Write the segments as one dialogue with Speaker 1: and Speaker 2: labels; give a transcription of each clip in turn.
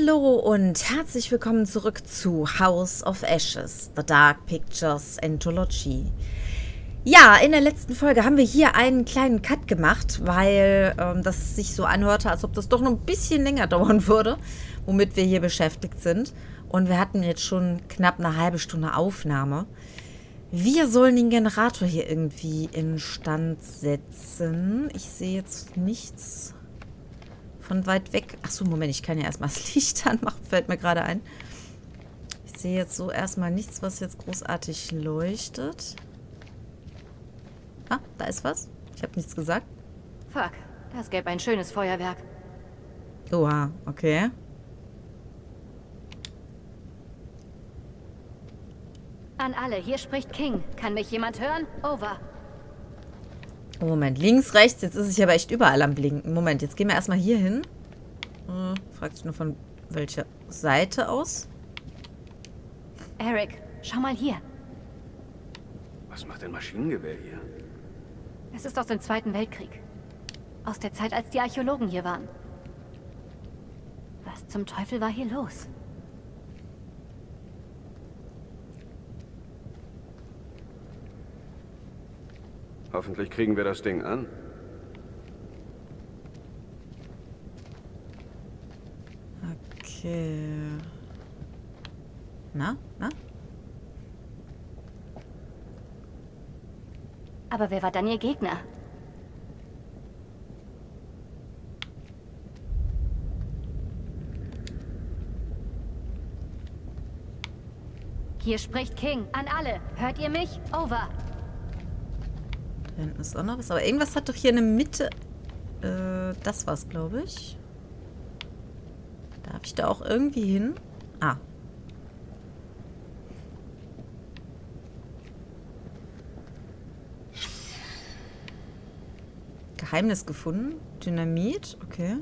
Speaker 1: Hallo und herzlich willkommen zurück zu House of Ashes, The Dark Pictures Anthology. Ja, in der letzten Folge haben wir hier einen kleinen Cut gemacht, weil das sich so anhörte, als ob das doch noch ein bisschen länger dauern würde, womit wir hier beschäftigt sind. Und wir hatten jetzt schon knapp eine halbe Stunde Aufnahme. Wir sollen den Generator hier irgendwie instand setzen. Ich sehe jetzt nichts von weit weg. Achso, Moment, ich kann ja erstmal das Licht anmachen, fällt mir gerade ein. Ich sehe jetzt so erstmal nichts, was jetzt großartig leuchtet. Ah, da ist was. Ich habe nichts gesagt.
Speaker 2: Fuck, das gäbe ein schönes Feuerwerk.
Speaker 1: Oha, okay.
Speaker 2: An alle, hier spricht King. Kann mich jemand hören? Over.
Speaker 1: Oh, Moment, links, rechts. Jetzt ist es hier aber echt überall am Blinken. Moment, jetzt gehen wir erstmal hier hin. Fragt sich nur von welcher Seite aus.
Speaker 2: Eric, schau mal hier.
Speaker 3: Was macht ein Maschinengewehr hier?
Speaker 2: Es ist aus dem Zweiten Weltkrieg. Aus der Zeit, als die Archäologen hier waren. Was zum Teufel war hier los?
Speaker 3: Hoffentlich kriegen wir das Ding an.
Speaker 1: Okay. Na?
Speaker 2: Aber wer war dann ihr Gegner? Hier spricht King. An alle. Hört ihr mich? Over.
Speaker 1: Da hinten ist auch noch was. Aber irgendwas hat doch hier in der Mitte... das war's, glaube ich. Darf ich da auch irgendwie hin? Ah. Geheimnis gefunden. Dynamit. Okay.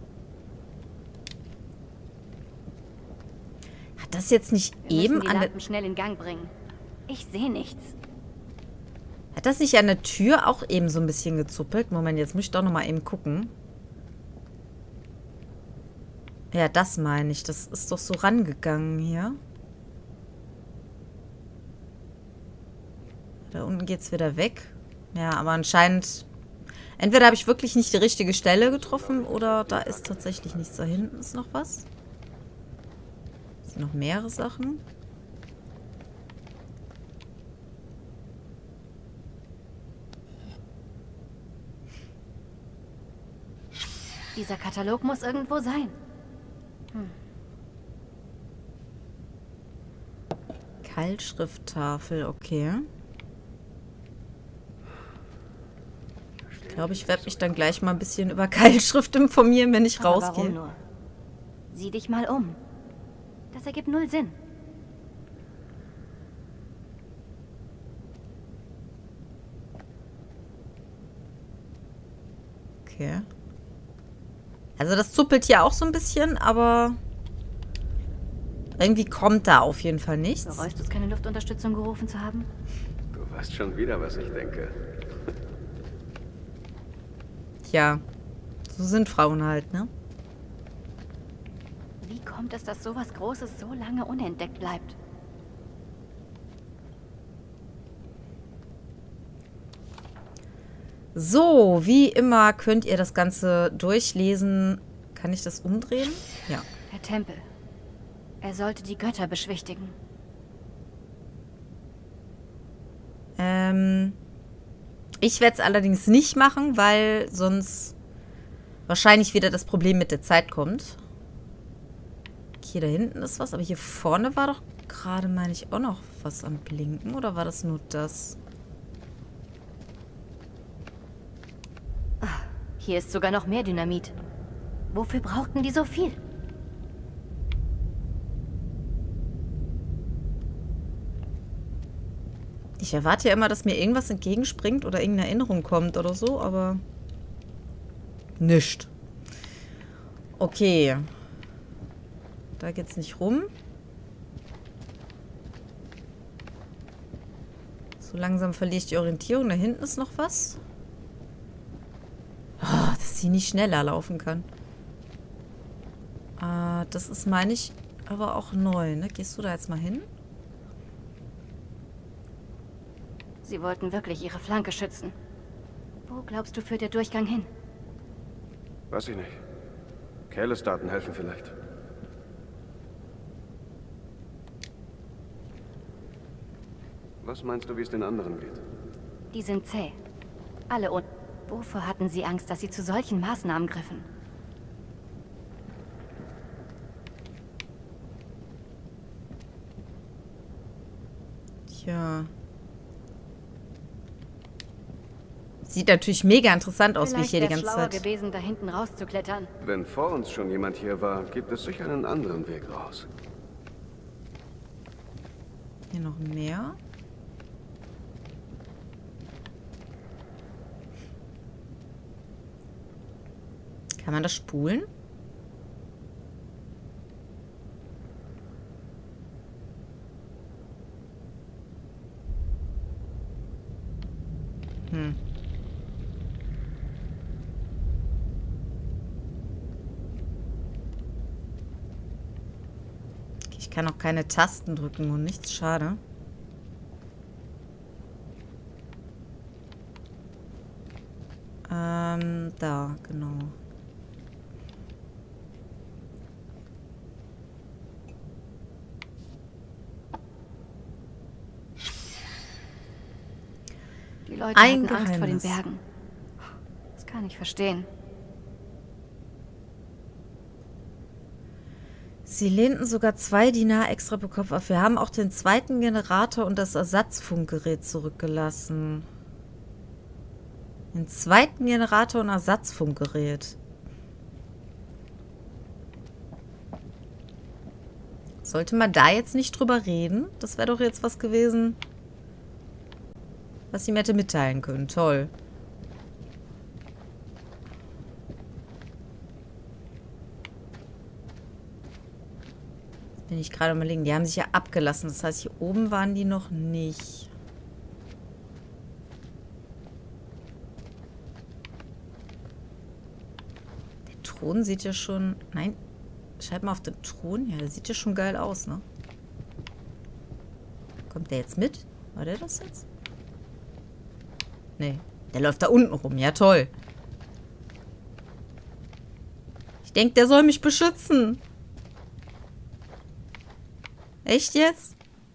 Speaker 1: Hat das jetzt nicht eben
Speaker 2: die
Speaker 1: an der...
Speaker 2: Lampen schnell in Gang bringen. Ich sehe nichts.
Speaker 1: Hat das nicht an der Tür auch eben so ein bisschen gezuppelt? Moment, jetzt muss ich doch noch mal eben gucken. Ja, das meine ich. Das ist doch so rangegangen hier. Da unten geht's wieder weg. Ja, aber anscheinend... Entweder habe ich wirklich nicht die richtige Stelle getroffen oder da ist tatsächlich nichts. Da hinten ist noch was. Es sind noch mehrere Sachen.
Speaker 2: Dieser Katalog muss irgendwo sein.
Speaker 1: Keilschrifttafel, okay. Ich glaube, ich werde mich dann gleich mal ein bisschen über Keilschrift informieren, wenn ich
Speaker 2: Aber
Speaker 1: rausgehe.
Speaker 2: warum nur? Sieh dich mal um. Das ergibt null Sinn.
Speaker 1: Okay. Also das zuppelt hier auch so ein bisschen, aber irgendwie kommt da auf jeden Fall nichts.
Speaker 2: Bereust du es, keine Luftunterstützung gerufen zu haben?
Speaker 3: Du weißt schon wieder, was ich denke.
Speaker 1: Tja, so sind Frauen halt, ne?
Speaker 2: Wie kommt es, dass sowas Großes so lange unentdeckt bleibt?
Speaker 1: So, wie immer könnt ihr das Ganze durchlesen. Kann ich das umdrehen? Ja.
Speaker 2: Der Tempel. Er sollte die Götter beschwichtigen.
Speaker 1: Ich werde es allerdings nicht machen, weil sonst wahrscheinlich wieder das Problem mit der Zeit kommt. Hier da hinten ist was, aber hier vorne war doch gerade, meine ich, auch noch was am Blinken. Oder war das nur das?
Speaker 2: Hier ist sogar noch mehr Dynamit. Wofür brauchten die so viel?
Speaker 1: Ich erwarte ja immer, dass mir irgendwas entgegenspringt oder irgendeine Erinnerung kommt oder so, aber nischt. Okay. Da geht's nicht rum. So langsam verliere ich die Orientierung. Da hinten ist noch was. Oh, dass sie nicht schneller laufen kann. das ist, meine ich, aber auch neu, ne? Gehst du da jetzt mal hin?
Speaker 2: Sie wollten wirklich ihre Flanke schützen. Wo glaubst du, führt der Durchgang hin?
Speaker 3: Weiß ich nicht. Keyless-Daten helfen vielleicht. Was meinst du, wie es den anderen geht?
Speaker 2: Die sind zäh. Alle und... Wovor hatten sie Angst, dass sie zu solchen Maßnahmen griffen?
Speaker 1: Tja. Sieht natürlich mega interessant aus, wie ich hier die ganze
Speaker 2: Vielleicht wär's
Speaker 1: Zeit...
Speaker 2: schlauer gewesen, da hinten rauszuklettern.
Speaker 3: Wenn vor uns schon jemand hier war, gibt es sicher einen anderen Weg raus.
Speaker 1: Hier noch mehr. Kann man das spulen? Ich kann auch keine Tasten drücken und nichts, schade. Da, genau.
Speaker 2: Die Leute hatten Angst vor den Bergen. Das kann ich verstehen.
Speaker 1: Sie lehnten sogar 2 Dinar extra pro Kopf ab. Wir haben auch den zweiten Generator und das Ersatzfunkgerät zurückgelassen. Den zweiten Generator und Ersatzfunkgerät. Sollte man da jetzt nicht drüber reden? Das wäre doch jetzt was gewesen, was sie mir hätte mitteilen können. Toll. Jetzt bin ich gerade überlegen. Die haben sich ja abgelassen. Das heißt, hier oben waren die noch nicht. Der Thron sieht ja schon... Nein, schreib mal auf den Thron. Ja, der sieht ja schon geil aus, ne? Kommt der jetzt mit? War der das jetzt? Nee, der läuft da unten rum. Ja, toll. Ich denke, der soll mich beschützen. Echt jetzt?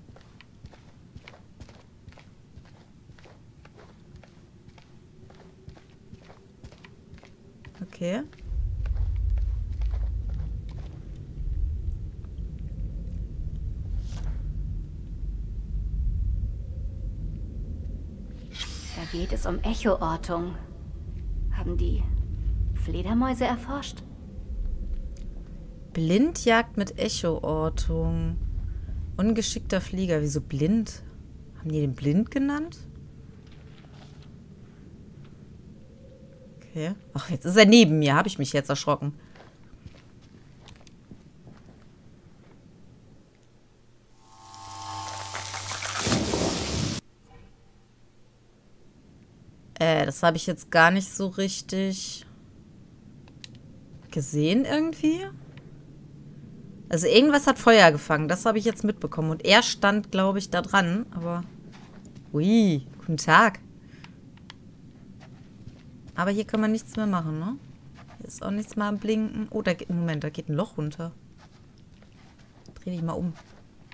Speaker 1: Okay.
Speaker 2: Da geht es um Echoortung. Haben die Fledermäuse erforscht?
Speaker 1: Blindjagd mit Echoortung. Ungeschickter Flieger. Wieso blind? Haben die den blind genannt? Okay. Ach, jetzt ist er neben mir. Habe ich mich jetzt erschrocken. Das habe ich jetzt gar nicht so richtig gesehen irgendwie. Also irgendwas hat Feuer gefangen. Das habe ich jetzt mitbekommen. Und er stand, glaube ich, da dran. Aber... Ui, guten Tag. Aber hier kann man nichts mehr machen, ne? Hier ist auch nichts mehr am Blinken. Oh, da geht... Moment, da geht ein Loch runter. Dreh dich mal um.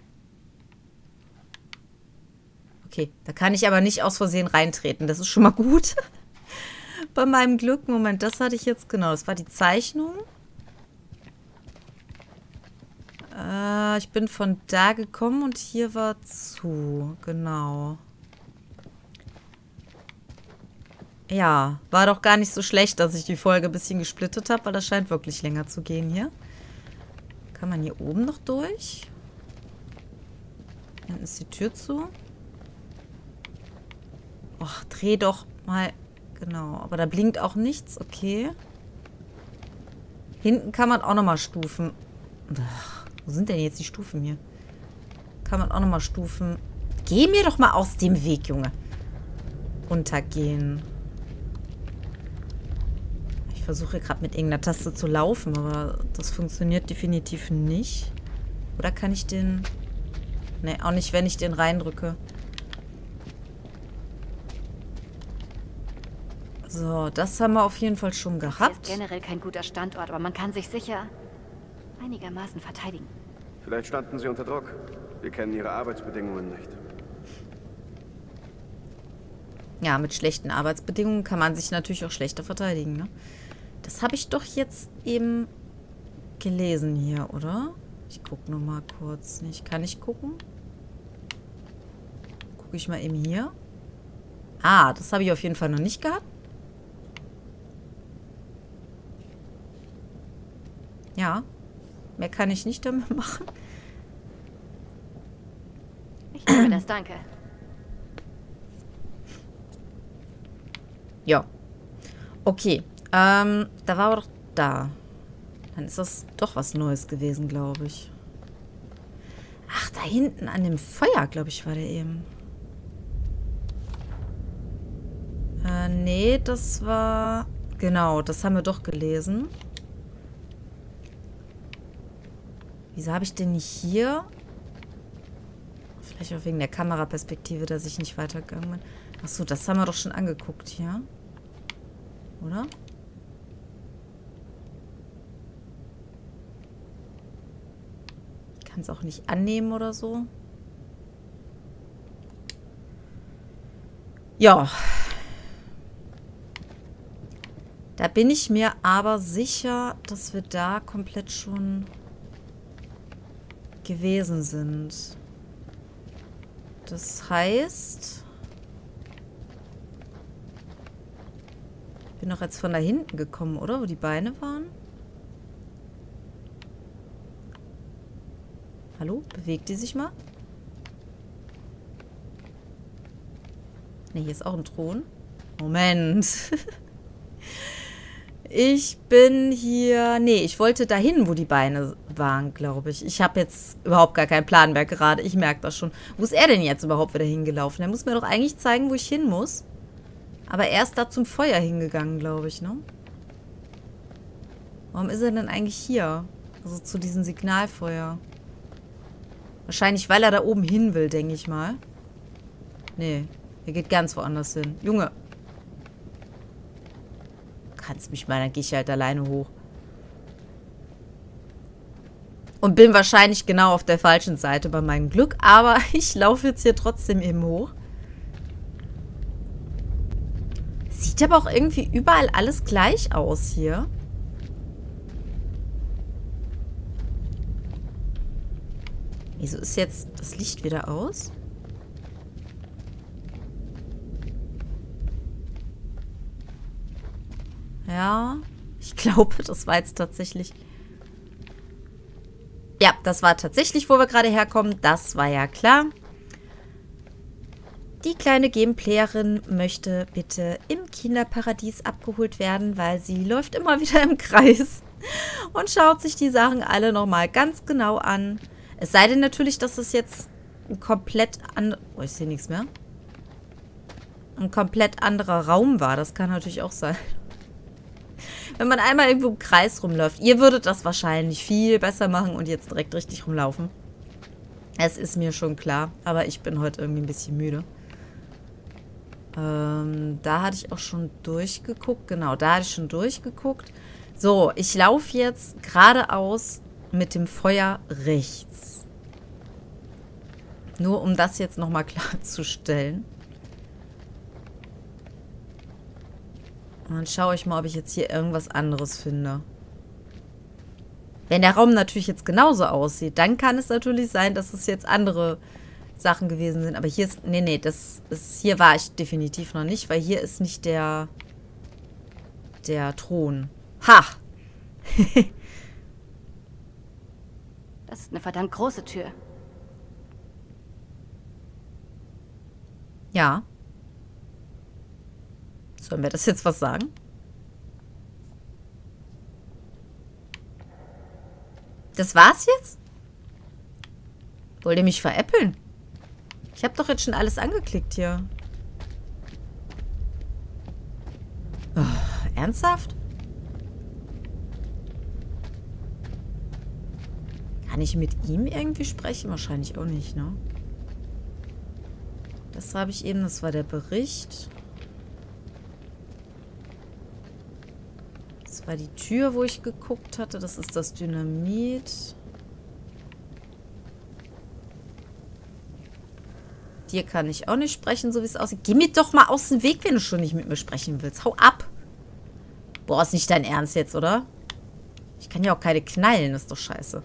Speaker 1: Okay, da kann ich aber nicht aus Versehen reintreten. Das ist schon mal gut. Bei meinem Glück. Moment, das hatte ich jetzt... Genau, das war die Zeichnung. Ich bin von da gekommen und hier war zu. Genau. Ja, war doch gar nicht so schlecht, dass ich die Folge ein bisschen gesplittet habe, weil das scheint wirklich länger zu gehen hier. Kann man hier oben noch durch? Hinten ist die Tür zu. Och, dreh doch mal. Genau, aber da blinkt auch nichts. Okay. Hinten kann man auch nochmal Stufen. Ach, wo sind denn jetzt die Stufen hier? Kann man auch nochmal Stufen. Geh mir doch mal aus dem Weg, Junge. Runtergehen. Ich versuche gerade mit irgendeiner Taste zu laufen, aber das funktioniert definitiv nicht. Oder kann ich den... Ne, auch nicht, wenn ich den reindrücke. So, das haben wir auf jeden Fall schon gehabt.
Speaker 2: Das ist generell kein guter Standort, aber man kann sich sicher einigermaßen verteidigen.
Speaker 3: Vielleicht standen sie unter Druck. Wir kennen ihre Arbeitsbedingungen nicht.
Speaker 1: Ja, mit schlechten Arbeitsbedingungen kann man sich natürlich auch schlechter verteidigen, ne? Das habe ich doch jetzt eben gelesen hier, oder? Ich gucke nur mal kurz. Nicht. Kann ich gucken? Gucke ich mal eben hier. Ah, das habe ich auf jeden Fall noch nicht gehabt. Ja. Mehr kann ich nicht damit machen.
Speaker 2: Ich nehme das, danke.
Speaker 1: Ja. Okay. Da war aber doch da. Dann ist das doch was Neues gewesen, glaube ich. Ach, da hinten an dem Feuer, glaube ich, war der eben. Nee, das war... Genau, das haben wir doch gelesen. Wieso habe ich den nicht hier? Vielleicht auch wegen der Kameraperspektive, dass ich nicht weitergegangen bin. Achso, das haben wir doch schon angeguckt hier. Oder? Ich kann es auch nicht annehmen oder so. Ja. Da bin ich mir aber sicher, dass wir da komplett schon gewesen sind. Das heißt... Ich bin doch jetzt von da hinten gekommen, oder? Wo die Beine waren? Hallo? Bewegt die sich mal? Ne, hier ist auch ein Thron. Moment. Ich bin hier... Nee, ich wollte dahin, wo die Beine waren, glaube ich. Ich habe jetzt überhaupt gar keinen Plan mehr gerade. Ich merke das schon. Wo ist er denn jetzt überhaupt wieder hingelaufen? Er muss mir doch eigentlich zeigen, wo ich hin muss. Aber er ist da zum Feuer hingegangen, glaube ich, ne? Warum ist er denn eigentlich hier? Also zu diesem Signalfeuer. Wahrscheinlich, weil er da oben hin will, denke ich mal. Nee, er geht ganz woanders hin. Junge. Kannst mich mal, dann gehe ich halt alleine hoch. Und bin wahrscheinlich genau auf der falschen Seite bei meinem Glück. Aber ich laufe jetzt hier trotzdem eben hoch. Sieht aber auch irgendwie überall alles gleich aus hier. Wieso ist jetzt das Licht wieder aus? Ja, ich glaube, das war jetzt tatsächlich... Ja, das war tatsächlich, wo wir gerade herkommen. Das war ja klar. Die kleine Gameplayerin möchte bitte im Kinderparadies abgeholt werden, weil sie läuft immer wieder im Kreis und schaut sich die Sachen alle nochmal ganz genau an. Es sei denn natürlich, dass es jetzt ein komplett anderer... Oh, ich sehe nichts mehr. Ein komplett anderer Raum war. Das kann natürlich auch sein. Wenn man einmal irgendwo im Kreis rumläuft. Ihr würdet das wahrscheinlich viel besser machen und jetzt direkt richtig rumlaufen. Es ist mir schon klar. Aber ich bin heute irgendwie ein bisschen müde. Da hatte ich auch schon durchgeguckt. Genau, da hatte ich schon durchgeguckt. So, ich laufe jetzt geradeaus mit dem Feuer rechts. Nur um das jetzt nochmal klarzustellen. Und dann schaue ich mal, ob ich jetzt hier irgendwas anderes finde. Wenn der Raum natürlich jetzt genauso aussieht, dann kann es natürlich sein, dass es jetzt andere Sachen gewesen sind. Aber hier ist... Nee, das ist... Hier war ich definitiv noch nicht, weil hier ist nicht der Thron. Ha!
Speaker 2: Das ist eine verdammt große Tür.
Speaker 1: Ja. Sollen wir das jetzt was sagen? Das war's jetzt? Wollt ihr mich veräppeln? Ich habe doch jetzt schon alles angeklickt hier. Oh, ernsthaft? Kann ich mit ihm irgendwie sprechen? Wahrscheinlich auch nicht, ne? Das habe ich eben, das war der Bericht. Das war die Tür, wo ich geguckt hatte. Das ist das Dynamit. Dir kann ich auch nicht sprechen, so wie es aussieht. Geh mir doch mal aus dem Weg, wenn du schon nicht mit mir sprechen willst. Hau ab. Boah, ist nicht dein Ernst jetzt, oder? Ich kann ja auch keine knallen, das ist doch scheiße.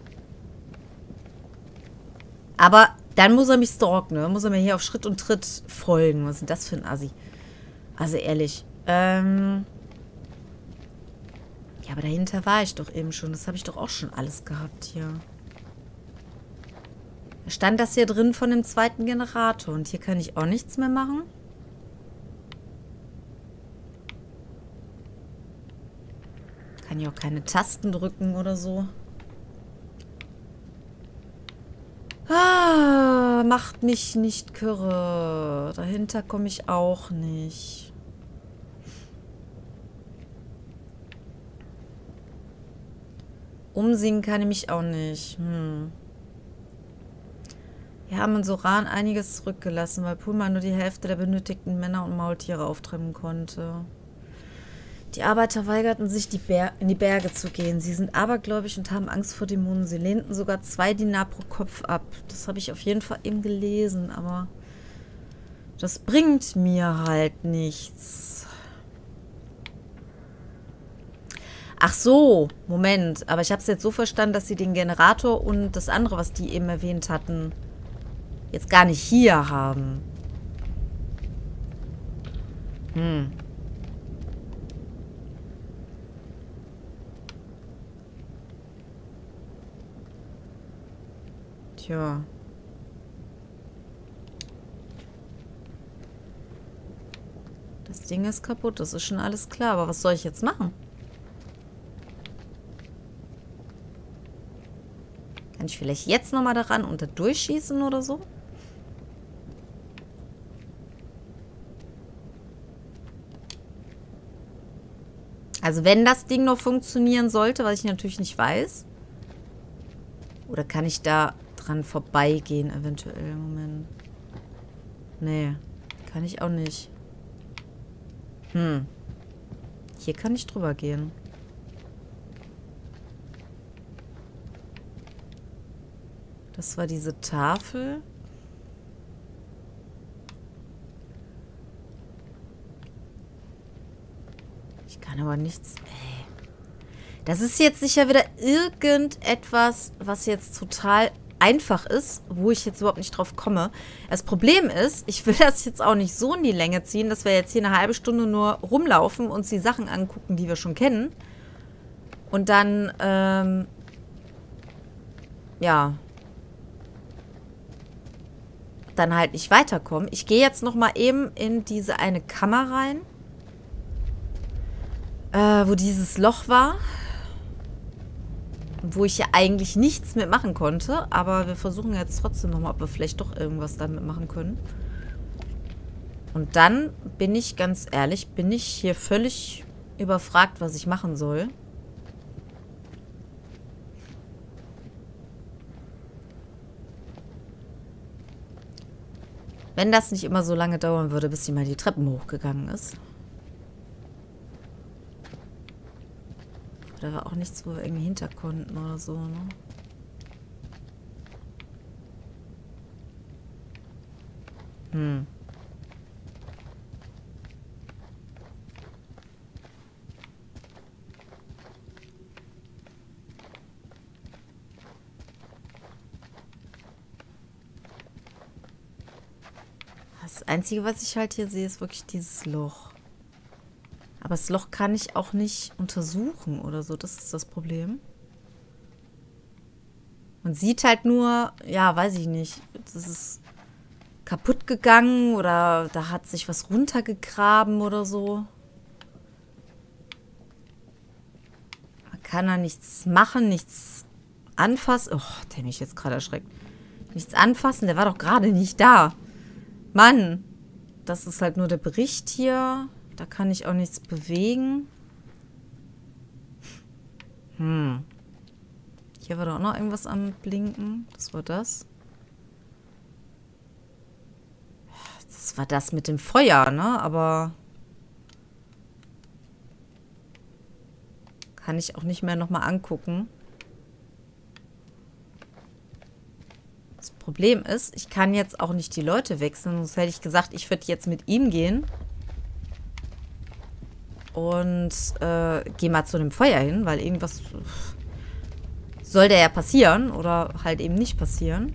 Speaker 1: Aber dann muss er mich stalken, ne? Muss er mir hier auf Schritt und Tritt folgen. Was ist denn das für ein Assi? Also ehrlich. Ja, aber dahinter war ich doch eben schon. Das habe ich doch auch schon alles gehabt hier. Da stand das hier drin von dem zweiten Generator. Und hier kann ich auch nichts mehr machen. Kann ich auch keine Tasten drücken oder so. Ah, macht mich nicht kirre. Dahinter komme ich auch nicht. Umsingen kann ich mich auch nicht. Wir haben in Soran einiges zurückgelassen, weil Pullman nur die Hälfte der benötigten Männer und Maultiere auftreiben konnte. Die Arbeiter weigerten sich, in die Berge zu gehen. Sie sind abergläubisch und haben Angst vor Dämonen. Sie lehnten sogar 2 Dinar pro Kopf ab. Das habe ich auf jeden Fall eben gelesen, aber das bringt mir halt nichts. Ach so, Moment. Aber ich habe es jetzt so verstanden, dass sie den Generator und das andere, was die eben erwähnt hatten, jetzt gar nicht hier haben. Tja. Das Ding ist kaputt, das ist schon alles klar. Aber was soll ich jetzt machen? Kann ich vielleicht jetzt nochmal daran und da durchschießen oder so? Also wenn das Ding noch funktionieren sollte, was ich natürlich nicht weiß. Oder kann ich da dran vorbeigehen eventuell? Moment. Nee, kann ich auch nicht. Hier kann ich drüber gehen. Das war diese Tafel. Ich kann aber nichts... Das ist jetzt sicher wieder irgendetwas, was jetzt total einfach ist, wo ich jetzt überhaupt nicht drauf komme. Das Problem ist, ich will das jetzt auch nicht so in die Länge ziehen, dass wir jetzt hier eine halbe Stunde nur rumlaufen, uns die Sachen angucken, die wir schon kennen. Und dann, ja... dann halt nicht weiterkommen. Ich gehe jetzt nochmal eben in diese eine Kammer rein. Wo dieses Loch war. Wo ich ja eigentlich nichts mitmachen konnte. Aber wir versuchen jetzt trotzdem nochmal, ob wir vielleicht doch irgendwas damit machen können. Und dann bin ich, ganz ehrlich, bin ich hier völlig überfragt, was ich machen soll. Wenn das nicht immer so lange dauern würde, bis sie mal die Treppen hochgegangen ist. Da war auch nichts, wo wir irgendwie hinter konnten oder so, ne? Das Einzige, was ich halt hier sehe, ist wirklich dieses Loch. Aber das Loch kann ich auch nicht untersuchen oder so. Das ist das Problem. Man sieht halt nur, ja, weiß ich nicht. Das ist kaputt gegangen oder da hat sich was runtergegraben oder so. Man kann da nichts machen, nichts anfassen. Oh, der hat mich jetzt gerade erschreckt. Nichts anfassen, der war doch gerade nicht da. Mann, das ist halt nur der Bericht hier. Da kann ich auch nichts bewegen. Hier war doch auch noch irgendwas am Blinken. Das war das. Das war das mit dem Feuer, ne? Aber kann ich auch nicht mehr nochmal angucken. Das Problem ist, ich kann jetzt auch nicht die Leute wechseln. Sonst hätte ich gesagt, ich würde jetzt mit ihm gehen. Und gehe mal zu dem Feuer hin, weil irgendwas soll da ja passieren. Oder halt eben nicht passieren.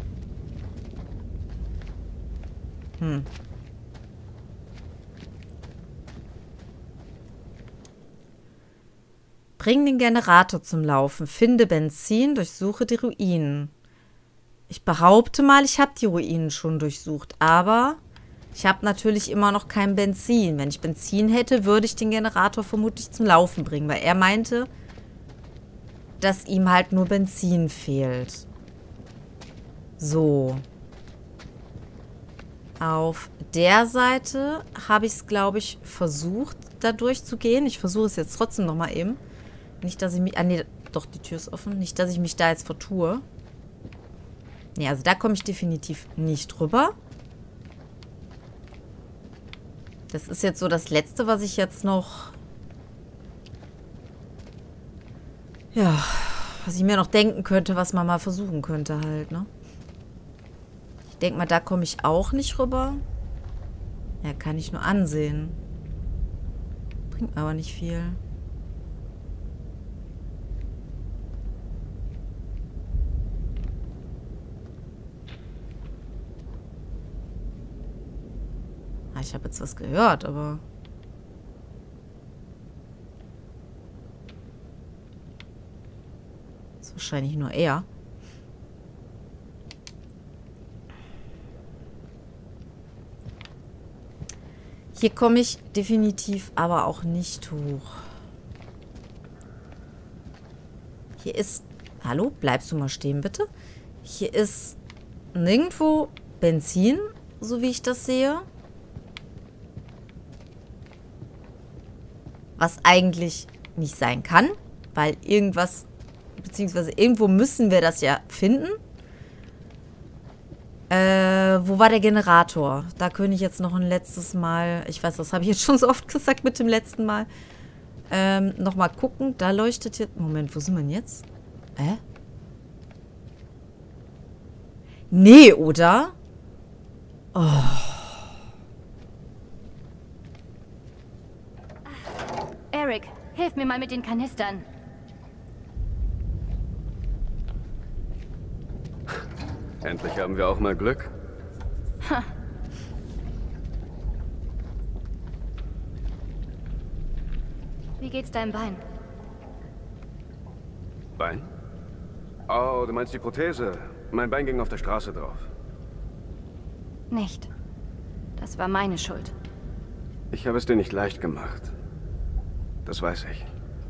Speaker 1: Bring den Generator zum Laufen. Finde Benzin, durchsuche die Ruinen. Ich behaupte mal, ich habe die Ruinen schon durchsucht, aber ich habe natürlich immer noch kein Benzin. Wenn ich Benzin hätte, würde ich den Generator vermutlich zum Laufen bringen, weil er meinte, dass ihm halt nur Benzin fehlt. So. Auf der Seite habe ich es, glaube ich, versucht, da durchzugehen. Ich versuche es jetzt trotzdem nochmal eben. Nicht, dass ich mich... Ah, nee, doch, die Tür ist offen. Nicht, dass ich mich da jetzt vertue. Nee, also da komme ich definitiv nicht rüber. Das ist jetzt so das Letzte, was ich jetzt noch... Ja, was ich mir noch denken könnte, was man mal versuchen könnte halt, ne? Ich denke mal, da komme ich auch nicht rüber. Ja, kann ich nur ansehen. Bringt mir aber nicht viel. Ah, ich habe jetzt was gehört, aber... ist wahrscheinlich nur er. Hier komme ich definitiv aber auch nicht hoch. Hier ist... Hallo? Bleibst du mal stehen, bitte? Hier ist nirgendwo Benzin, so wie ich das sehe. Was eigentlich nicht sein kann, weil irgendwas... Beziehungsweise irgendwo müssen wir das ja finden. Wo war der Generator? Da könnte ich jetzt noch ein letztes Mal... Ich weiß, das habe ich jetzt schon so oft gesagt mit dem letzten Mal. Nochmal gucken. Da leuchtet jetzt... Moment, wo sind wir denn jetzt? Nee, oder? Oh.
Speaker 2: Eric, hilf mir mal mit den Kanistern.
Speaker 3: Endlich haben wir auch mal Glück.
Speaker 2: Ha. Wie geht's deinem Bein?
Speaker 3: Bein? Oh, du meinst die Prothese? Mein Bein ging auf der Straße drauf.
Speaker 2: Nicht. Das war meine Schuld.
Speaker 3: Ich habe es dir nicht leicht gemacht. Das weiß ich.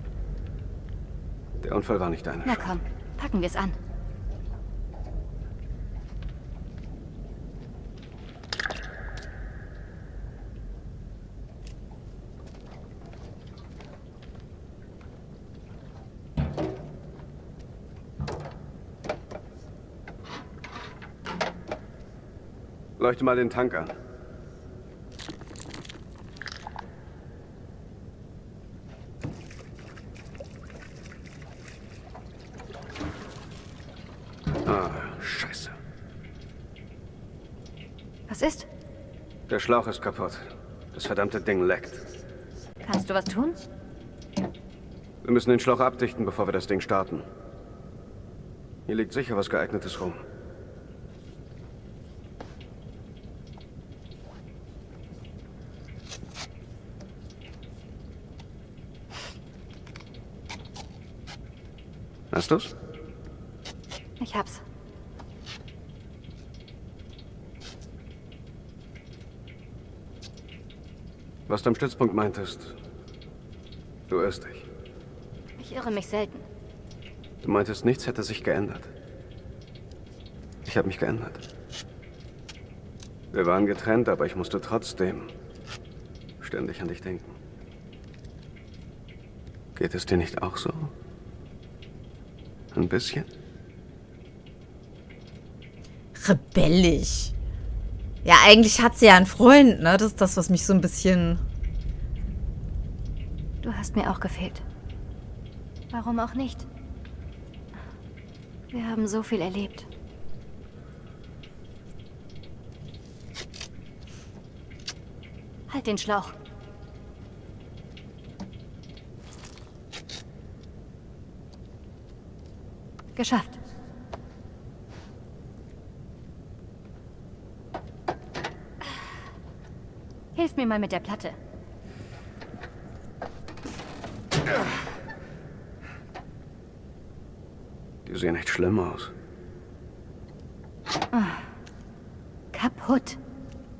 Speaker 3: Der Unfall war nicht deine
Speaker 2: Na
Speaker 3: Schuld.
Speaker 2: komm, packen wir's an.
Speaker 3: Leuchte mal den Tank an. Ah, Scheiße.
Speaker 2: Was ist?
Speaker 3: Der Schlauch ist kaputt. Das verdammte Ding leckt.
Speaker 2: Kannst du was tun?
Speaker 3: Wir müssen den Schlauch abdichten, bevor wir das Ding starten. Hier liegt sicher was Geeignetes rum. Hast du's?
Speaker 2: Ich hab's.
Speaker 3: Was du am Stützpunkt meintest, du irrst dich.
Speaker 2: Ich irre mich selten.
Speaker 3: Du meintest, nichts hätte sich geändert. Ich habe mich geändert. Wir waren getrennt, aber ich musste trotzdem ständig an dich denken. Geht es dir nicht auch so? Ein bisschen?
Speaker 1: Rebellisch. Ja, eigentlich hat sie ja einen Freund, ne? Das ist das, was mich so ein bisschen...
Speaker 2: Du hast mir auch gefehlt. Warum auch nicht? Wir haben so viel erlebt. Halt den Schlauch. Geschafft. Hilf mir mal mit der Platte.
Speaker 3: Die sehen echt schlimm aus.
Speaker 2: Kaputt.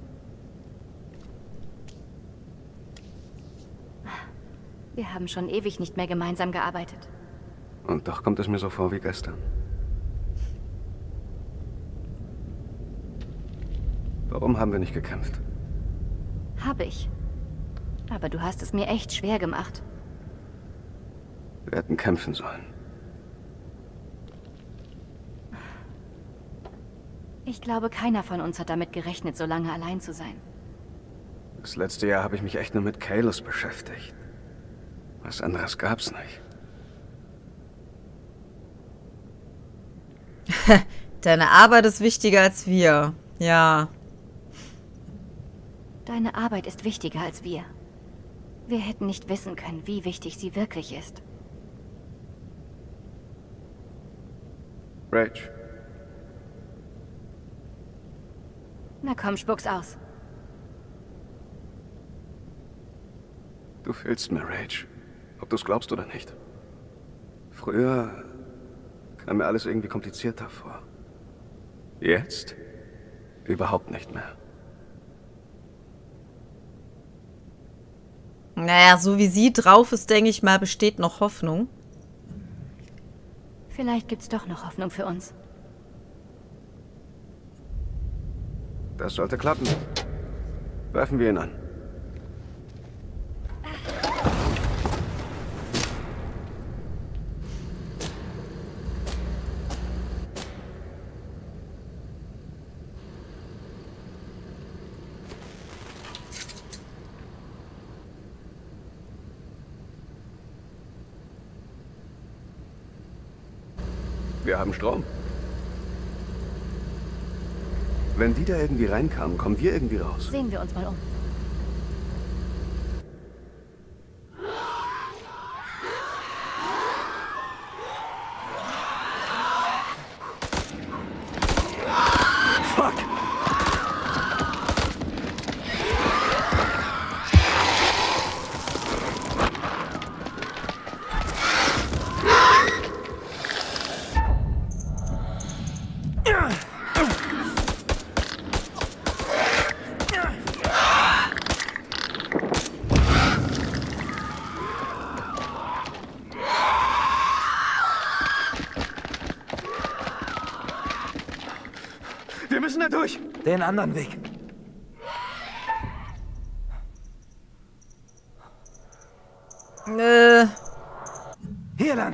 Speaker 2: Wir haben schon ewig nicht mehr gemeinsam gearbeitet.
Speaker 3: Und doch kommt es mir so vor wie gestern. Warum haben wir nicht gekämpft?
Speaker 2: Habe ich. Aber du hast es mir echt schwer gemacht.
Speaker 3: Wir hätten kämpfen sollen.
Speaker 2: Ich glaube, keiner von uns hat damit gerechnet, so lange allein zu sein.
Speaker 3: Das letzte Jahr habe ich mich echt nur mit Kalos beschäftigt. Was anderes gab's nicht.
Speaker 1: Deine Arbeit ist wichtiger als wir. Ja.
Speaker 2: Deine Arbeit ist wichtiger als wir. Wir hätten nicht wissen können, wie wichtig sie wirklich ist.
Speaker 3: Rach,
Speaker 2: Na komm, spuck's aus.
Speaker 3: du fehlst mir, Rach. Ob du es glaubst oder nicht. Früher kam mir alles irgendwie komplizierter vor. Jetzt überhaupt nicht mehr.
Speaker 1: Naja, so wie sie drauf ist, denke ich mal, besteht noch Hoffnung.
Speaker 2: Vielleicht gibt's doch noch Hoffnung für uns.
Speaker 3: Das sollte klappen. Werfen wir ihn an. Wir haben Strom. Wenn die da irgendwie reinkamen, kommen wir irgendwie raus.
Speaker 2: Sehen wir uns mal um.
Speaker 3: Fuck! Wir müssen da durch.
Speaker 4: Den anderen Weg. Hier lang.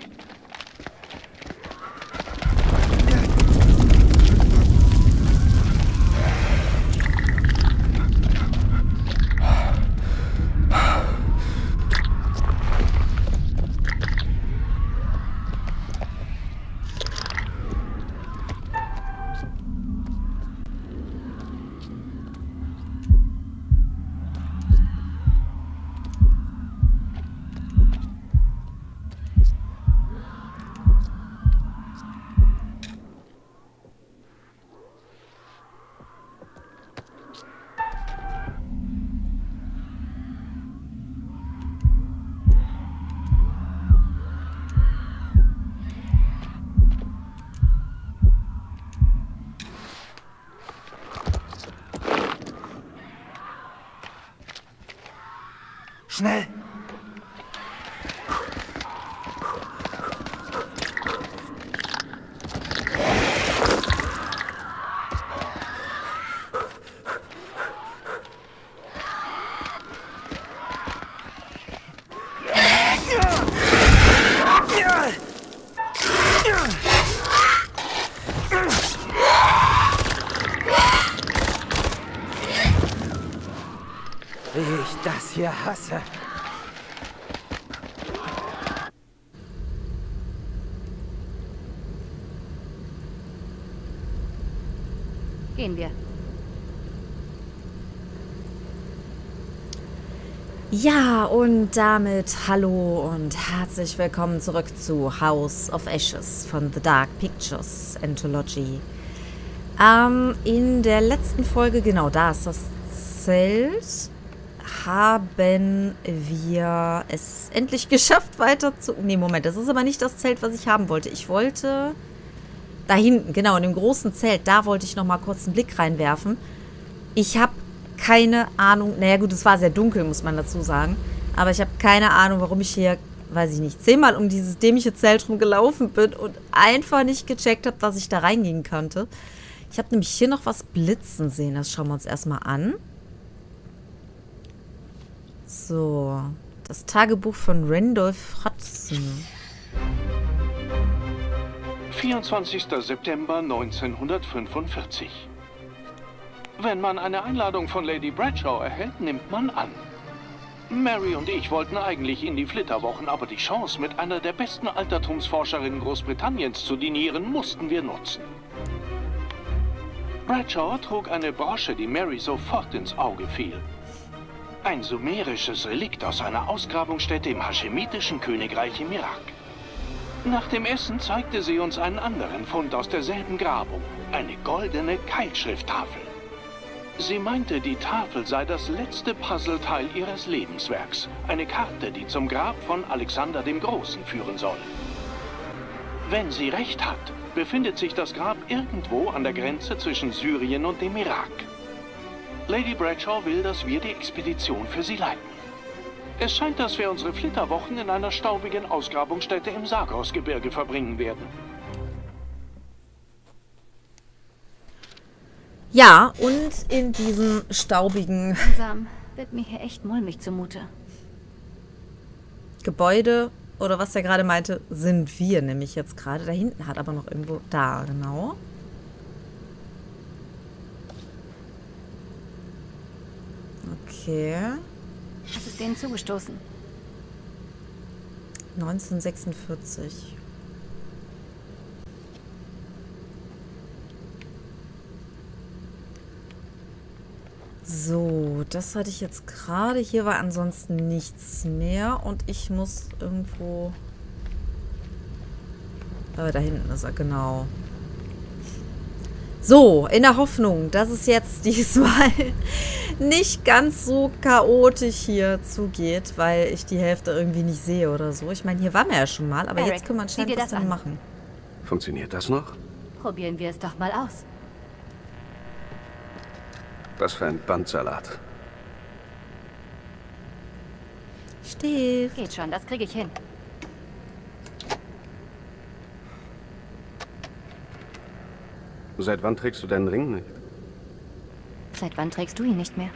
Speaker 4: Schnell! Wie ich das hier hasse.
Speaker 2: Gehen wir.
Speaker 1: Ja, und damit hallo und herzlich willkommen zurück zu House of Ashes von The Dark Pictures Anthology. In der letzten Folge, genau, da ist das Zelt, haben wir es endlich geschafft, weiter zu... Nee, Moment, das ist aber nicht das Zelt, was ich haben wollte. Ich wollte... Da hinten, genau, in dem großen Zelt, da wollte ich noch mal kurz einen Blick reinwerfen. Ich habe keine Ahnung, naja gut, es war sehr dunkel, muss man dazu sagen. Aber ich habe keine Ahnung, warum ich hier, weiß ich nicht, 10-mal um dieses dämliche Zelt rumgelaufen bin und einfach nicht gecheckt habe, dass ich da reingehen konnte. Ich habe nämlich hier noch was blitzen sehen. Das schauen wir uns erstmal an. So, das Tagebuch von Randolph Hudson.
Speaker 5: 24. September 1945. Wenn man eine Einladung von Lady Bradshaw erhält, nimmt man an. Mary und ich wollten eigentlich in die Flitterwochen, aber die Chance, mit einer der besten Altertumsforscherinnen Großbritanniens zu dinieren, mussten wir nutzen. Bradshaw trug eine Brosche, die Mary sofort ins Auge fiel. Ein sumerisches Relikt aus einer Ausgrabungsstätte im haschemitischen Königreich im Irak. Nach dem Essen zeigte sie uns einen anderen Fund aus derselben Grabung, eine goldene Keilschrifttafel. Sie meinte, die Tafel sei das letzte Puzzleteil ihres Lebenswerks, eine Karte, die zum Grab von Alexander dem Großen führen soll. Wenn sie recht hat, befindet sich das Grab irgendwo an der Grenze zwischen Syrien und dem Irak. Lady Bradshaw will, dass wir die Expedition für sie leiten. Es scheint, dass wir unsere Flitterwochen in einer staubigen Ausgrabungsstätte im Zagros-Gebirge verbringen werden.
Speaker 1: Ja, und in diesem staubigen
Speaker 2: Langsam wird mir hier echt mulmig zumute.
Speaker 1: Gebäude, oder was er gerade meinte, sind wir nämlich jetzt gerade. Da hinten hat aber noch irgendwo... Da, genau. Okay.
Speaker 2: Was ist denen zugestoßen?
Speaker 1: 1946. So, das hatte ich jetzt gerade. Hier war ansonsten nichts mehr. Und ich muss irgendwo... da hinten ist er, genau. So, in der Hoffnung, dass es jetzt diesmal nicht ganz so chaotisch hier zugeht, weil ich die Hälfte irgendwie nicht sehe oder so. Ich meine, hier waren wir ja schon mal, aber
Speaker 2: Eric,
Speaker 1: jetzt können wir
Speaker 2: sieh dir
Speaker 1: anscheinend was
Speaker 2: das an.
Speaker 1: machen.
Speaker 3: Funktioniert das noch?
Speaker 2: Probieren wir es doch mal aus.
Speaker 3: Was für ein Bandsalat.
Speaker 1: Stift.
Speaker 2: Geht schon, das kriege ich hin.
Speaker 3: Seit wann trägst du deinen Ring nicht?
Speaker 2: Seit wann trägst du ihn nicht mehr?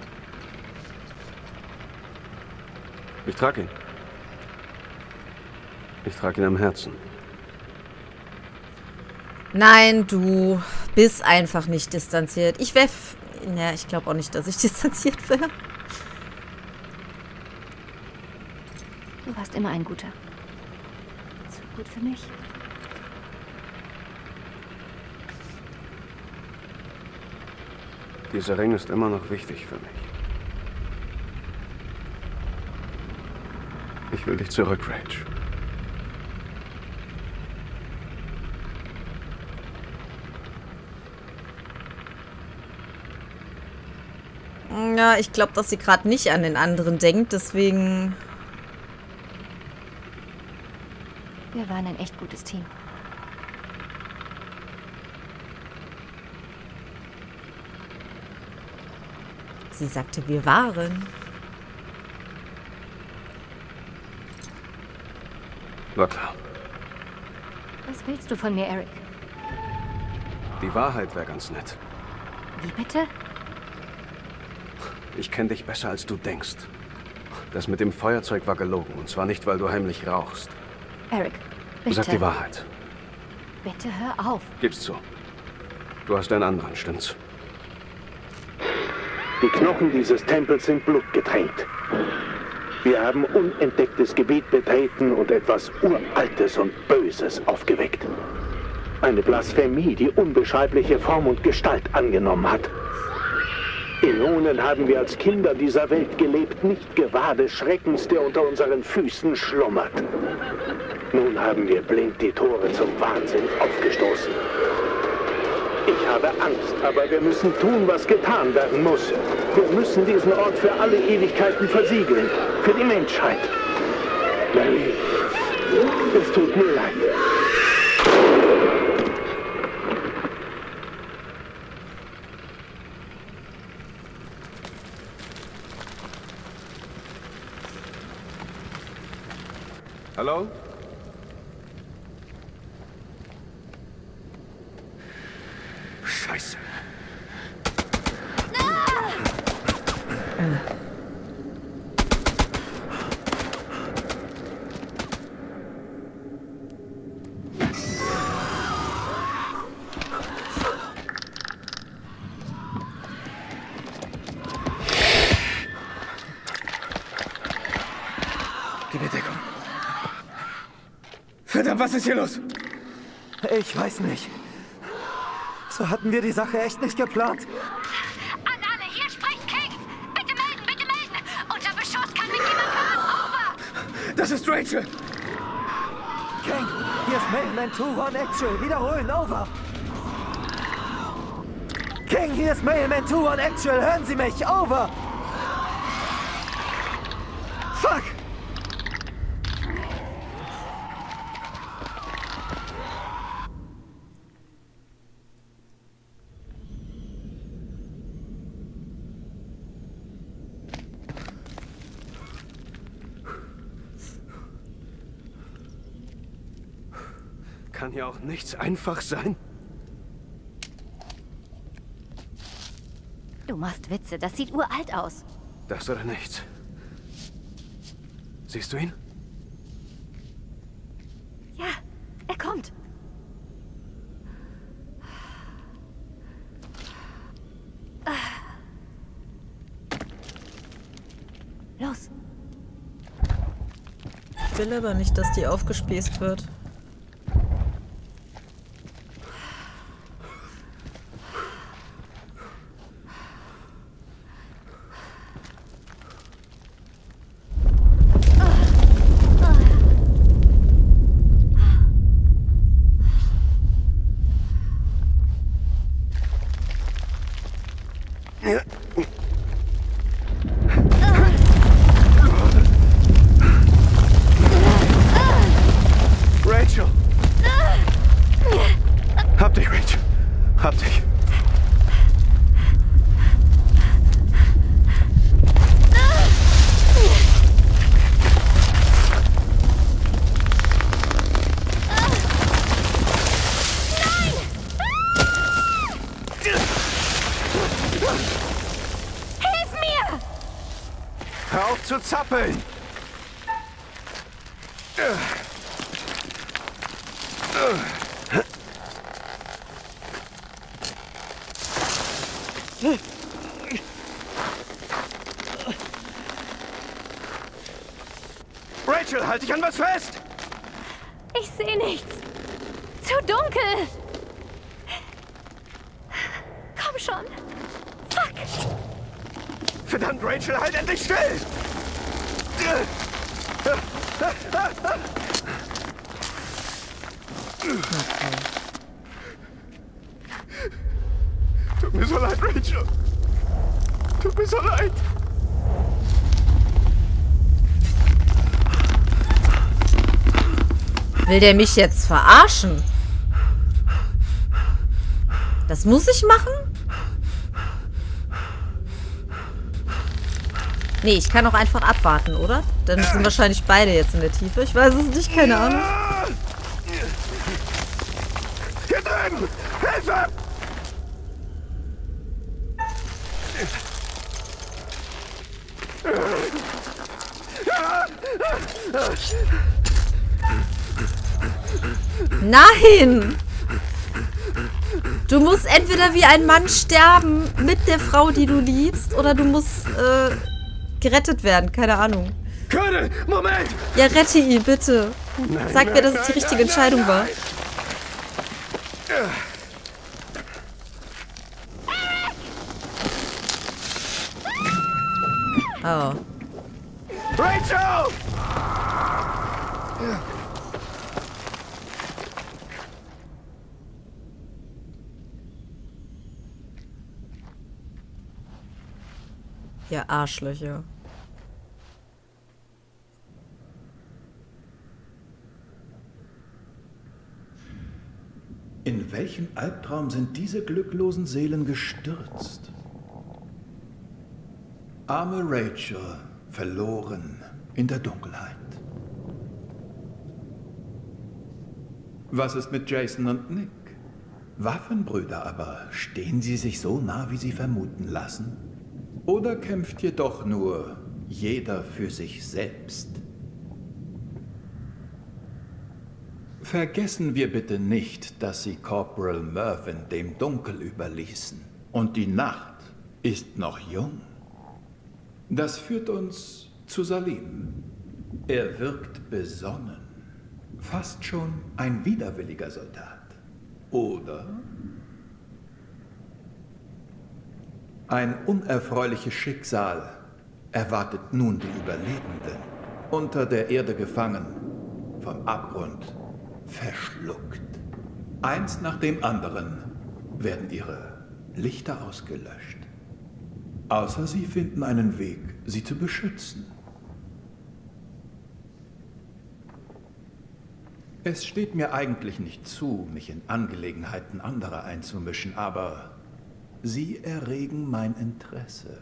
Speaker 3: Ich trage ihn. Ich trage ihn am Herzen.
Speaker 1: Nein, du bist einfach nicht distanziert. Ich wäre... Ja, ich glaube auch nicht, dass ich distanziert wäre.
Speaker 2: Du warst immer ein Guter. Zu gut für mich.
Speaker 3: Dieser Ring ist immer noch wichtig für mich. Ich will dich zurück, Rach.
Speaker 1: Ja, ich glaube, dass sie gerade nicht an den anderen denkt, deswegen...
Speaker 2: Wir waren ein echt gutes Team.
Speaker 1: Sie sagte, wir waren.
Speaker 3: War klar.
Speaker 2: Was willst du von mir, Eric?
Speaker 3: Die Wahrheit wäre ganz nett.
Speaker 2: Wie bitte?
Speaker 3: Ich kenne dich besser, als du denkst. Das mit dem Feuerzeug war gelogen. Und zwar nicht, weil du heimlich rauchst.
Speaker 2: Eric, bitte.
Speaker 3: Sag die Wahrheit.
Speaker 2: Bitte hör auf.
Speaker 3: Gib's zu. Du hast einen anderen, stimmt's?
Speaker 6: Die Knochen dieses Tempels sind blutgetränkt. Wir haben unentdecktes Gebiet betreten und etwas Uraltes und Böses aufgeweckt. Eine Blasphemie, die unbeschreibliche Form und Gestalt angenommen hat. Äonen haben wir als Kinder dieser Welt gelebt, nicht gewahr des Schreckens, der unter unseren Füßen schlummert. Nun haben wir blind die Tore zum Wahnsinn aufgestoßen. Ich habe Angst, aber wir müssen tun, was getan werden muss. Wir müssen diesen Ort für alle Ewigkeiten versiegeln. Für die Menschheit. Mary, es tut mir leid.
Speaker 3: Hallo? Scheiße.
Speaker 4: Gib mir Deckung. Verdammt, was ist hier los?
Speaker 7: Ich weiß nicht. So hatten wir die Sache echt nicht geplant.
Speaker 2: An alle, hier spricht King! Bitte melden, bitte melden! Unter Beschuss kann mich jemand hören! Over!
Speaker 4: Das ist Rachel!
Speaker 7: King, hier ist Mailman 2-1 Actual. Wiederholen, over. King, hier ist Mailman 2-1 Actual. Hören Sie mich, over. Fuck!
Speaker 3: Kann ja auch nichts einfach sein.
Speaker 2: Du machst Witze, das sieht uralt aus.
Speaker 3: Das oder nichts. Siehst du ihn?
Speaker 2: Ja, er kommt. Los.
Speaker 1: Ich will aber nicht, dass die aufgespießt wird.
Speaker 3: Rachel! Hab dich, Rachel. Hab dich.
Speaker 2: Hilf mir!
Speaker 3: Hör auf zu zappeln! Rachel, halt dich an was fest!
Speaker 2: Ich sehe nichts. Zu dunkel. Komm schon. Fuck.
Speaker 3: Verdammt, Rachel, halt endlich still! Tut mir so leid, Rachel. Tut mir so leid.
Speaker 1: Will der mich jetzt verarschen? Das muss ich machen? Nee, ich kann auch einfach abwarten, oder? Dann sind wahrscheinlich beide jetzt in der Tiefe. Ich weiß es nicht, keine Ahnung.
Speaker 3: Hier drüben! Hilfe!
Speaker 1: Nein! Du musst entweder wie ein Mann sterben mit der Frau, die du liebst, oder du musst gerettet werden. Keine Ahnung.
Speaker 3: Colonel, Moment!
Speaker 1: Ja, rette ihn, bitte. Sag mir, dass es die richtige Entscheidung war. Oh.
Speaker 3: Rachel!
Speaker 1: Ihr Arschlöcher.
Speaker 8: In welchen Albtraum sind diese glücklosen Seelen gestürzt? Arme Rachel, verloren in der Dunkelheit. Was ist mit Jason und Nick? Waffenbrüder, aber stehen sie sich so nah, wie sie vermuten lassen? Oder kämpft jedoch nur jeder für sich selbst? Vergessen wir bitte nicht, dass sie Corporal Mervyn dem Dunkel überließen. Und die Nacht ist noch jung. Das führt uns zu Salim. Er wirkt besonnen. Fast schon ein widerwilliger Soldat. Oder ein unerfreuliches Schicksal erwartet nun die Überlebenden. Unter der Erde gefangen, vom Abgrund verschluckt. Eins nach dem anderen werden ihre Lichter ausgelöscht. Außer sie finden einen Weg, sie zu beschützen. Es steht mir eigentlich nicht zu, mich in Angelegenheiten anderer einzumischen, aber sie erregen mein Interesse.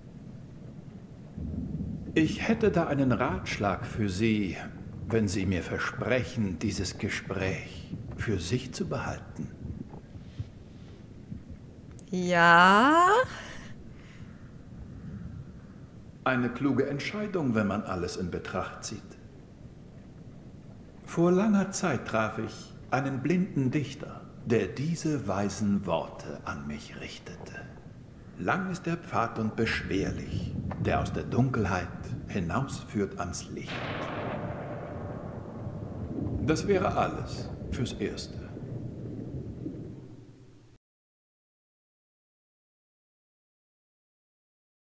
Speaker 8: Ich hätte da einen Ratschlag für Sie, wenn Sie mir versprechen, dieses Gespräch für sich zu behalten.
Speaker 1: Ja.
Speaker 8: Eine kluge Entscheidung, wenn man alles in Betracht zieht. Vor langer Zeit traf ich einen blinden Dichter, der diese weisen Worte an mich richtete. Lang ist der Pfad und beschwerlich, der aus der Dunkelheit hinausführt ans Licht. Das wäre alles fürs Erste.